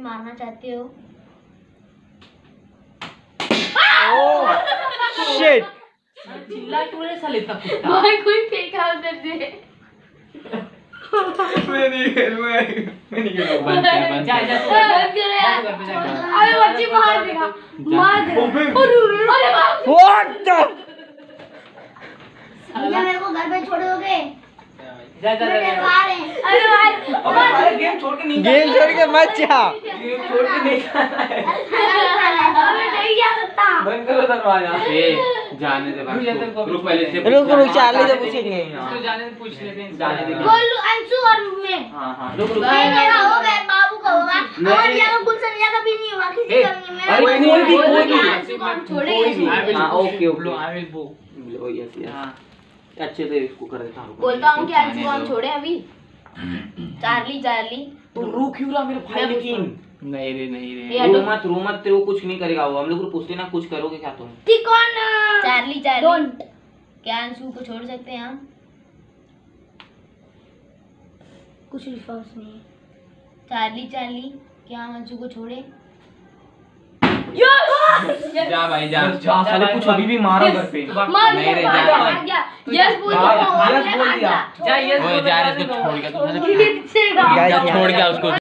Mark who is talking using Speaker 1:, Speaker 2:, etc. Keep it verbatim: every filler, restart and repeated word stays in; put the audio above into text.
Speaker 1: मारना चाहते हो?
Speaker 2: ओह शिट
Speaker 3: चिल्ला क्यों रे साले इतना कुत्ता?
Speaker 1: भाई कोई फेंका उधर से।
Speaker 2: मैं नहीं खेलूंगा मैं नहीं खेलूंगा
Speaker 3: बंद कर बंद
Speaker 1: जा जा
Speaker 3: कर।
Speaker 1: बंद कर यार। अरे बच्ची मार देगा मार देगा। अरे बाप
Speaker 2: व्हाट द
Speaker 1: भैया मेरे को घर पे छोड़ दोगे?
Speaker 3: जा जा जा
Speaker 1: अरे भाई
Speaker 3: अबे गेम छोड़ के नहीं
Speaker 2: गेम छोड़ के मत जा
Speaker 3: गेम छोड़ के नहीं जाना है।
Speaker 1: अबे नहीं जा सकता।
Speaker 3: बंद करो दरवाजा।
Speaker 4: ए जाने दे बात को। रुक पहले से
Speaker 2: रुक रुक चार्ली से पूछेंगे
Speaker 3: इसको जाने दे पूछ लेते हैं
Speaker 4: जाने दे।
Speaker 1: गोलू अंशु और मैं।
Speaker 4: हां हां रुक रुक
Speaker 1: नहीं मेरा हो गया बाबू का होगा और यार गुलशन या कभी नहीं हुआ किसी का नहीं मैं
Speaker 4: अरे कोई भी कोई भी
Speaker 1: छोड़ेंगे
Speaker 4: हां okay okay
Speaker 3: I will bow
Speaker 4: yes yes अच्छे से इसको कर देता हूं।
Speaker 1: बोलता हूँ कि अंशु को हम छोड़े अभी। चार्ली चार्ली
Speaker 4: तो रुक क्यों रहा मेरे भाई लेकिन
Speaker 3: नहीं रे नहीं रे
Speaker 1: ये
Speaker 4: रो मत रो मत तेरे को कुछ नहीं करेगा वो। हम लोग को पूछते ना कुछ करोगे क्या तुम?
Speaker 1: ठीक कौन चार्ली चार्ली क्या अंशु को छोड़ सकते हैं हम? कुछ रिस्पॉन्स नहीं है। चार्ली चार्ली क्या हम अंशु को छोड़े?
Speaker 4: जा भाई जा जा साले कुछ अभी भी मारो घर पे।
Speaker 1: मार
Speaker 4: नहीं रे जा
Speaker 1: यस बोल दिया
Speaker 4: यस बोल दिया
Speaker 3: जा यस
Speaker 4: वो जा रहे इसको छोड़ के तू
Speaker 1: छोड़
Speaker 2: गाइस
Speaker 4: छोड़ के उसको